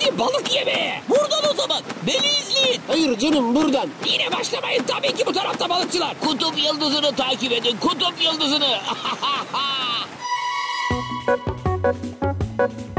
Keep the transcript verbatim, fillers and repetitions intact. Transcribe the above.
Hadi balık yemeye. Buradan o zaman. Beni izleyin. Hayır canım, buradan. Yine başlamayın. Tabii ki bu tarafta balıkçılar. Kutup yıldızını takip edin. Kutup yıldızını.